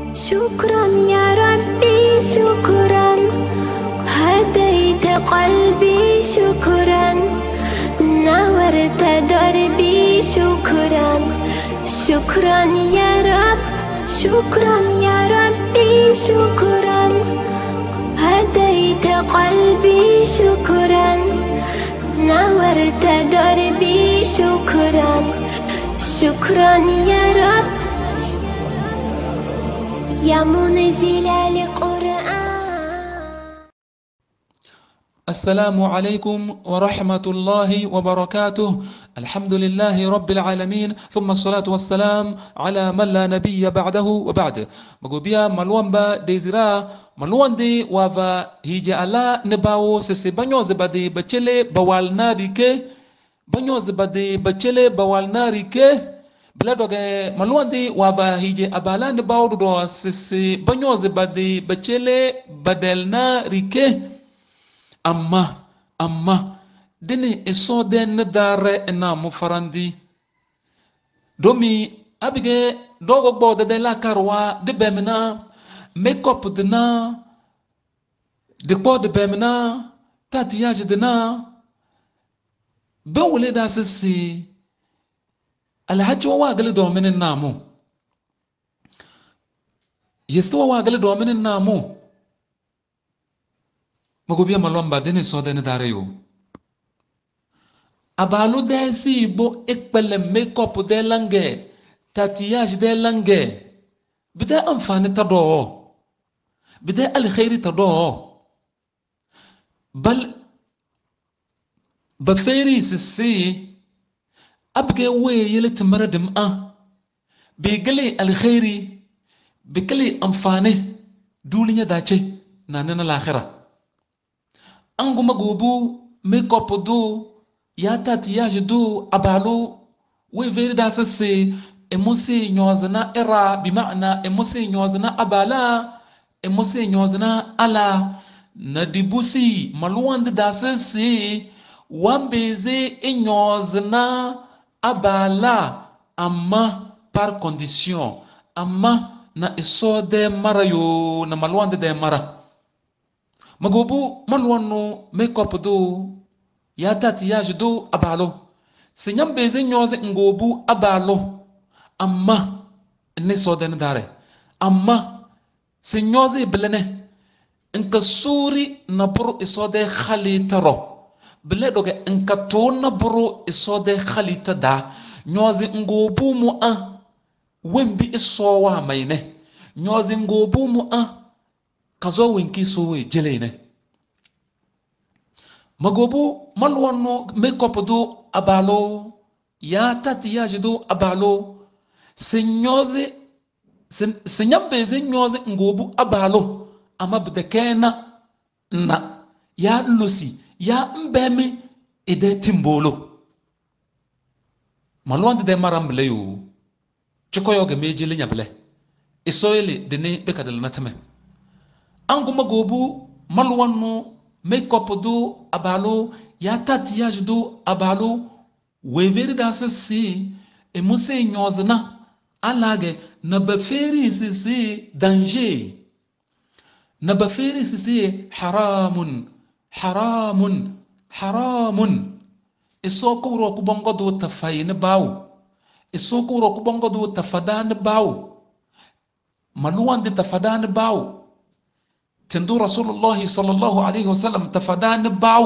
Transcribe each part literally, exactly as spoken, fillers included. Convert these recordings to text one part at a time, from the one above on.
شكرا يا ربي شكرا، هديت قلبي شكرا، نورت دربي شكرا. شكرا يا رب، شكرا يا ربي شكرا، هديت قلبي شكرا، نورت دربي شكرا. شكرا يا رب يا منزل القرآن. السلام عليكم ورحمة الله وبركاته. الحمد لله رب العالمين، ثم الصلاة والسلام على من لا نبي بعده وبعد. مغوبيا ملوانبا ديزرا ملوان دي وافا هيجي على نباو سيسي بانيو زبادي بچلي بوالنا ريكي بانيو زبادي بچلي بوالنا ريكي Bladoge maluandi wava hije abalani bawdu do sisi banyozi badi bachele badelna rike amma amma dini iso den dare na mufarandi domi abige dogo gbo de la karwa de bemna makeup de na de ko de bemna tatiyage de na bewle da sisi alhaji wa gali domin namu yesto wa gali domin namu magobiya malomba deni so deni dareyo abalu de si bo ekpele makeup de lange tatiyage de lange bida amfani ta do bida alkhairi ta do bal baferi sisi abge we yele timara dim a be gele alkhairi be gele amfane dulinya dace na nan alakhira an guma gobu makeup do ya tatiyage do abalu we veri da sase emosi nyozna era bi ma'na emosi nyozna abala emosi nyozna ala na dibusi maluwan da sase wambeze inyozna abala amma par condition amma na iso de mara yo na malwande de mara magobu malwanu makeup do ya tatiyage do abalo sinyam beze nyoze ngobu abalo amma ne so de ndare amma sinyoze blene inka suri na buru iso de khalitaro bile doge nka tona buru isode khalita da nyozi ngobu mu a wembi iso wa maine nyozi ngobu mu a kazo winki so we jelene magobu malwano makeup do abalo ya tatiyage do abalo sinyozi sinyambe zinyozi ngobu abalo ama bidekena na ya lusi ya mbeme ide timbolo malwande de marambele yo chikoyo ge mejele nyable isoyele dene bekadal natame anguma gobu malwanu makeup do abalo ya tatiyage do abalo weveri da sisi e muse nyozna alage na baferi sisi danger na baferi sisi haramun haramun haramun isoko ro ku bongo do tafayne baw isoko ro ku bongo do tafadan baw maluwan de tafadan baw tendu rasulullah sallallahu alaihi wasallam tafadan baw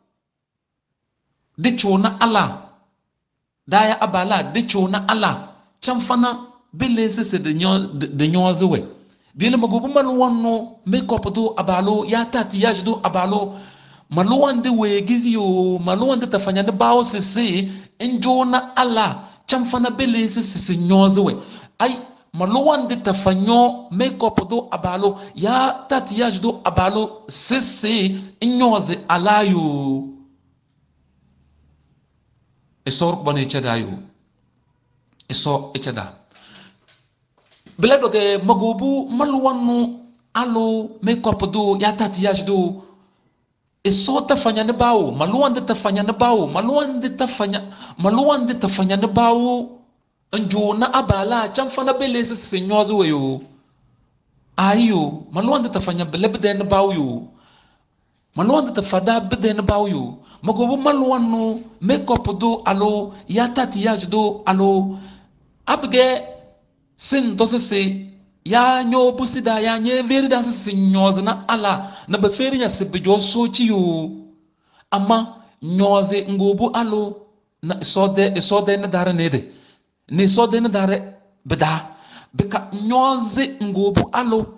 de chona ala daya abala de chona ala chamfana bilese se de nyo de nyozewe bile magubu maluwan no makeup do abalo ya tatiyage do abalo maluwan de wegizi yo maluwan de tafanya ne bawo sisi enjona ala chamfana bele sisi nyozewe ai maluwan de tafanyo makeup do abalo ya tatiyage do abalo sisi nyoze alayo esor bone chadayo eso echada Belado ke magobu maluwanu alo makeup do ya tatiyage do iso tafanya ne bawo maluwan de tafanya ne bawo maluwan de tafanya maluwan de tafanya ne bawo njo na abala chamfana belese senyozo weyo ayo malwanda tafanya bele bede bawyo malwanda tafada bede bawyo magobu malwanu makeup do alo ya tatiyage do alo abge sin dosese ya nyo busida ya nye veri dan sin nyoz na ala na ba feri ya sibbe jo soci yo amma nyoze ngobu alo na sode sode na dare nede ni sode na dare beda bika nyoze ngobu alo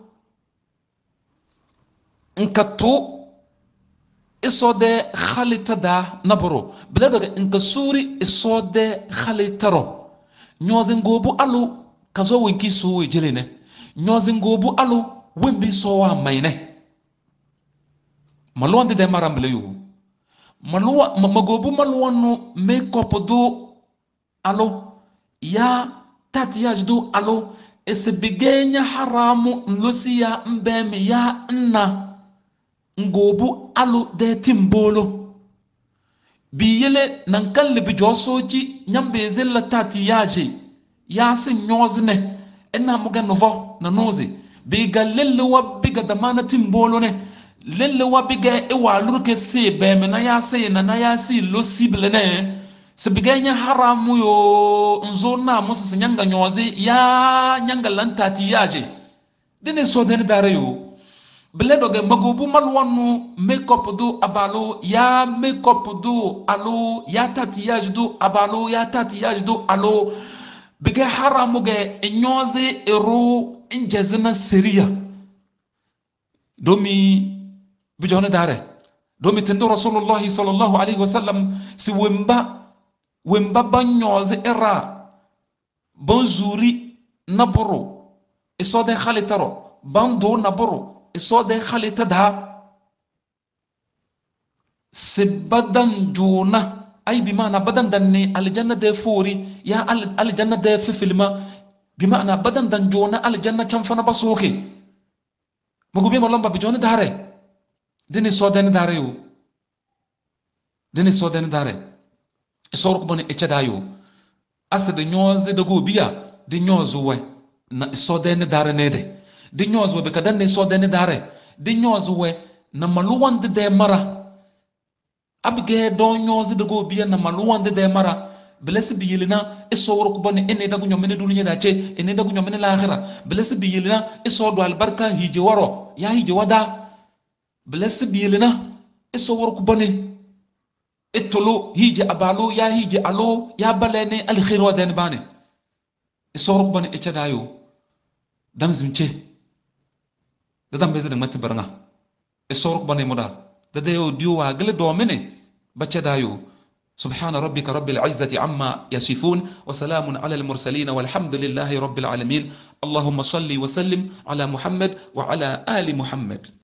nkatu isode khalita da nabro bela daga inka suri isode khalitaro nyoze ngobu alo kazo winki so jirene nyoze ngobu alo wimbi so wa maine malwande de maramble yu malwa magobu malwanu makeup do alo ya tatiyage do alo esbigenya haramu nlusiya mbeme ya nna ngobu alo de timbolo biyele nan kalli bi josoji nyambe zella tatiyage ya sin nyozne ina muga novo na noze bi galelle wa biga da mana timbolo ne lelle wa biga e wa lurke se be me na ya se na na ya si lo sible ne se biga nya haramu yo nzo na musu nyanga nyoze ya nyanga lantati yaje dine so den dare yo bele doge magobu malwanu makeup do abalo ya makeup do alo ya tati yaje do abalo ya tati yaje do alo biga haramu ge nyoze ero injezna seria domi bijone dare domi tendo rasulullah sallallahu alaihi wasallam si wemba wemba banyoze era bonzuri naboro isode khalitaro bando naboro isode khalitada sibadan juna ay bimana badan danne aljanna de fori ya aljanna de fi filma bimana badan dan juna aljanna chamfana basoke mugubi malamba bijone dare dini soden dare yo dini soden dare sorok bone echada yo asde nyoze de gobiya de nyozo we na soden dare nede de nyozo be kadan ne soden dare de nyozo we na maluwan de mara abge do nyoze de gobiya na maluwan de mara bless bi yelina isorok bone ene dagu nyomene dulunya dace ene dagu nyomene l'akhira bless bi yelina isodo albarka hije waro ya hije wada bless bilina iso worku bane etolo hije abalo ya hije alo ya balene al khairu dan bane iso worku bane echadayo dam zimche dadam beze de matbaranga iso worku bane moda dadayo diwa gle do mene bachadayo سبحان ربك رب العزة عما يصفون وسلام على المرسلين والحمد لله رب العالمين اللهم صل وسلم على محمد وعلى آل محمد